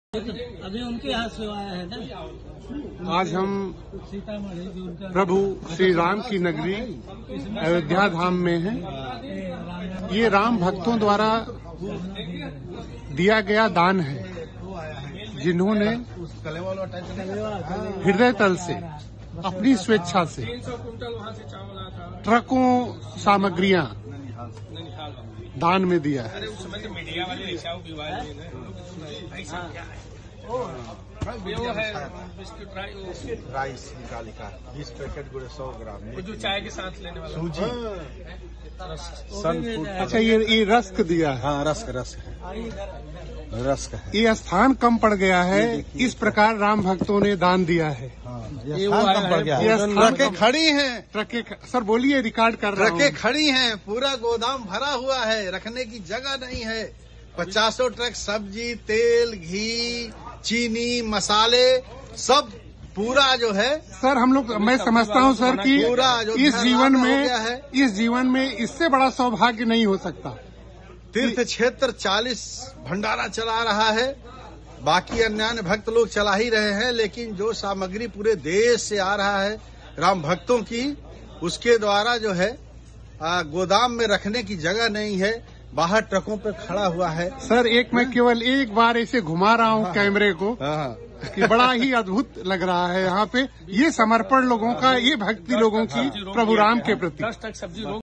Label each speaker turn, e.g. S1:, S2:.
S1: अभी उनके हाथ से आया है ना।
S2: आज हम प्रभु श्री राम की नगरी अयोध्या धाम में हैं। ये राम भक्तों द्वारा दिया गया दान है, जिन्होंने हृदय तल से अपनी स्वेच्छा से ट्रकों सामग्रियां दान में दिया है।
S3: राइस निकाली का 20 पैकेट गुड़े 100 ग्राम
S4: जो चाय के साथ लेने वाला
S3: सूजी सन फूड।
S2: अच्छा, ये रस्क दिया है।
S3: हाँ, रस्क है।
S2: ये स्थान कम पड़ गया है, इस प्रकार राम भक्तों ने दान दिया है।
S3: ये स्थान कम पड़ गया है। ट्रकें खड़ी हैं,
S2: सर बोलिए, रिकॉर्ड कर रहा हूँ।
S3: ट्रकें खड़ी हैं, पूरा गोदाम भरा हुआ है, रखने की जगह नहीं है। 50 ट्रक सब्जी, तेल, घी, चीनी, मसाले सब पूरा जो है
S2: सर, हम लोग, मैं समझता हूँ सर कि
S3: पूरा
S2: इस जीवन में इससे बड़ा सौभाग्य नहीं हो सकता।
S3: तीर्थ क्षेत्र 40 भंडारा चला रहा है, बाकी अन्य भक्त लोग चला ही रहे हैं, लेकिन जो सामग्री पूरे देश से आ रहा है राम भक्तों की, उसके द्वारा जो है गोदाम में रखने की जगह नहीं है, बाहर ट्रकों पे खड़ा हुआ है।
S2: सर, मैं केवल एक बार ऐसे घुमा रहा हूँ कैमरे को कि बड़ा ही अद्भुत लग रहा है यहाँ पे। ये समर्पण लोगों का, ये भक्ति लोगों की प्रभु राम के प्रति।
S4: 10 ट्रक सब्जी